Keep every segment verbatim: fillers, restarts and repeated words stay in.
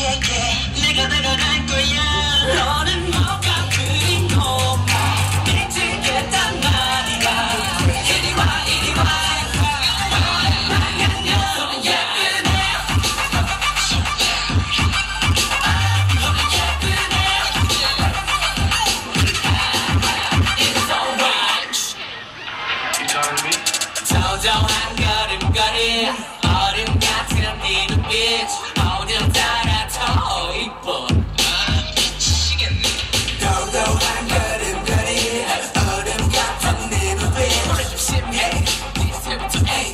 너에게 내가 다가갈 거야. 너는 뭐가 그리고 미치겠단 말이야. 이리 와 이리 와 너만 가면 예쁘네. 너는 예쁘네. It's alright. You telling me? 저저한 걸음걸이 얼음 같은 네 눈빛 어딜 따라 더 이뻐. 아 미치겠네. 도도한 걸음걸이 얼음 같은 네 눈빛 노래 좀 심해. 이제부터 에이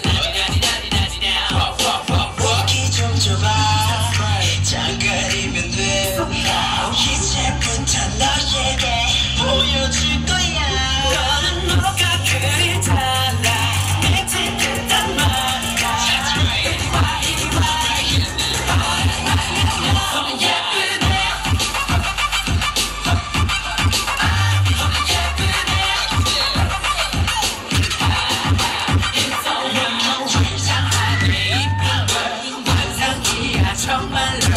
나니나니나니나니나 얘기 좀 줘봐. 장거리면 돼. 이제부터 너에게 보여줄 거야. 너는 뭐가 그리 달라. 미치겠단 말이야. 이리 와 이리 와 너는 예쁘네. 너는 예쁘네. It's alright. 세상만에 이쁜 건 환상이야 정말로.